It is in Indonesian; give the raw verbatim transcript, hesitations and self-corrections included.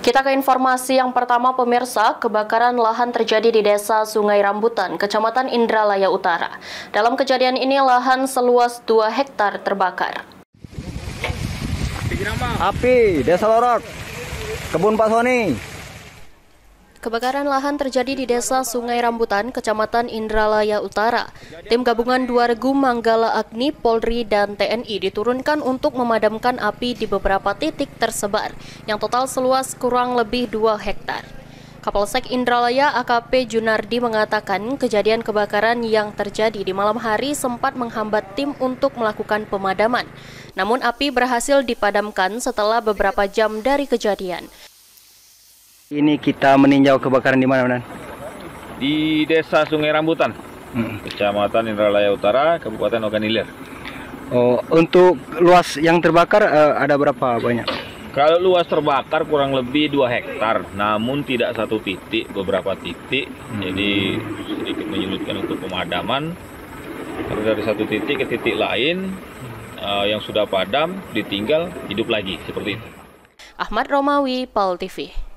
Kita ke informasi yang pertama, pemirsa. Kebakaran lahan terjadi di Desa Sungai Rambutan, Kecamatan Indralaya Utara. Dalam kejadian ini, lahan seluas dua hektar terbakar. Api, Desa Lorok, Kebun Pak Soni. Kebakaran lahan terjadi di Desa Sungai Rambutan, Kecamatan Indralaya Utara. Tim gabungan Dua Regu, Manggala Agni, Polri, dan T N I diturunkan untuk memadamkan api di beberapa titik tersebar, yang total seluas kurang lebih dua hektar. Kapolsek Indralaya A K P Junardi mengatakan kejadian kebakaran yang terjadi di malam hari sempat menghambat tim untuk melakukan pemadaman. Namun api berhasil dipadamkan setelah beberapa jam dari kejadian. Ini kita meninjau kebakaran di mana, Nan? Di Desa Sungai Rambutan, hmm. Kecamatan Indralaya Utara, Kabupaten Ogan Ilir. Oh, untuk luas yang terbakar uh, ada berapa banyak? Kalau luas terbakar kurang lebih dua hektar, namun tidak satu titik, beberapa titik. Hmm. Jadi sedikit menyulitkan untuk pemadaman. Karena dari satu titik ke titik lain uh, yang sudah padam ditinggal hidup lagi seperti itu. Ahmad Romawi, Pal T V.